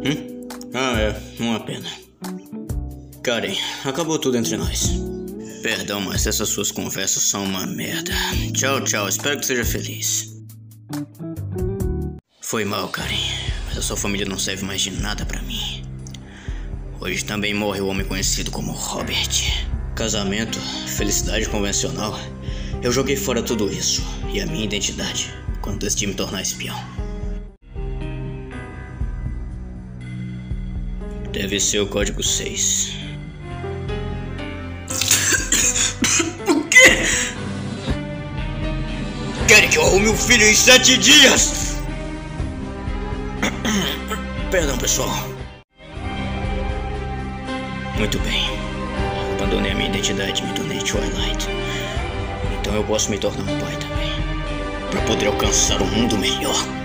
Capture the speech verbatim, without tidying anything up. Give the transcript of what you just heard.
Hum? Ah, é. Uma pena. Karen, acabou tudo entre nós. Perdão, mas essas suas conversas são uma merda. Tchau, tchau. Espero que seja feliz. Foi mal, Karen. Mas a sua família não serve mais de nada pra mim. Hoje também morre o homem conhecido como Robert. Casamento, felicidade convencional. Eu joguei fora tudo isso. E a minha identidade quando decidi me tornar espião. Deve ser o código seis. O quê? Querem que eu arrume um filho em sete dias? Perdão, pessoal. Muito bem. Abandonei a minha identidade e me tornei Twilight. Então eu posso me tornar um pai também, para poder alcançar um mundo melhor.